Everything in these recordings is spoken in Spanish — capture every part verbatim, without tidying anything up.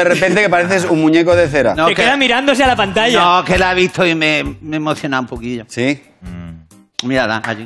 de repente que pareces un muñeco de cera. No, Te que, queda mirándose a la pantalla. no, que la he visto y me, me emociona un poquillo. ¿Sí? Mírala, allí.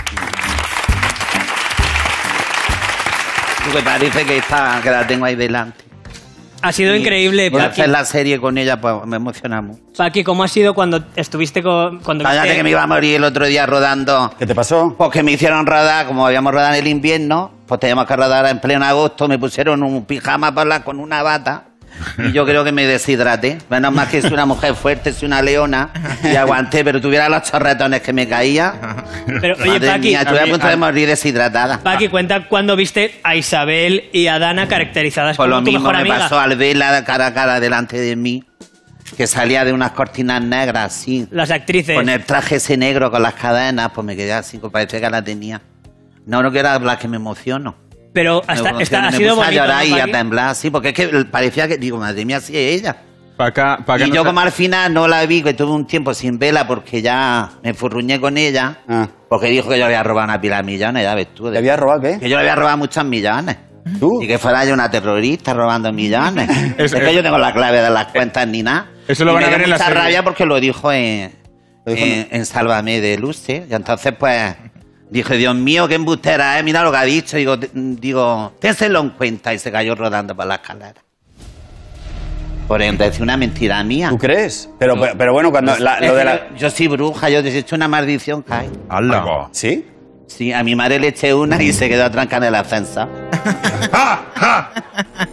Tú que parece que, está, que la tengo ahí delante. Ha sido Y- increíble, y Paqui. hacer la serie con ella, pues me emocionamos. Paqui, ¿cómo ha sido cuando estuviste con... Cuando Cállate viste- que me iba a morir el otro día rodando. ¿Qué te pasó? Pues que me hicieron rodar, como habíamos rodado en el invierno, pues teníamos que rodar en pleno agosto, me pusieron un pijama para la, con una bata y yo creo que me deshidraté. Menos mal que soy una mujer fuerte, soy una leona y aguanté, pero tuviera los chorretones que me caía. Pero, oye, Madre Paqui, mía, estuve a a mí- punto de a- morir deshidratada. Paqui, cuenta cuando viste a Isabel y a Dana caracterizadas Pues como lo tu mismo mejor me amiga. pasó al verla cara a cara delante de mí, que salía de unas cortinas negras así, Las actrices. con el traje ese negro con las cadenas, pues me quedé así, pues parecía que la tenía. No, no quiero hablar que me emociono. Pero Me hasta, emociono, está, ha me sido puse bonito, a llorar ¿no, y a Paqui? temblar, sí, porque es que parecía que, digo, madre mía, sí es ella. Para acá, para acá Y no yo sa- como al final no la vi, que tuve un tiempo sin verla porque ya me furruñé con ella, Ah. porque dijo que yo había robado una pila de millones, ya ves tú. ¿Te habías robado qué? Que yo le había robado muchos millones. ¿Tú? Y que fuera yo una terrorista robando millones. es Eso- que yo tengo la clave de las cuentas ni nada. Eso lo Y van me a dio ver en la mucha serie. rabia porque lo dijo en, Lo dijo en, en Sálvame de Luce. Y entonces, pues, dije, Dios mío, qué embustera, ¿eh? Mira lo que ha dicho. Digo, te- digo, ténselo en cuenta. Y se cayó rodando por la escalera. Por entonces, una mentira mía. ¿Tú crees? Pero, pero, pero bueno, cuando la- Es lo de que la... yo, yo soy bruja, yo he hecho una maldición, cae. ¡Hala! ¿Sí? Sí, a mi madre le eché una y se quedó atrancada en el ascensor.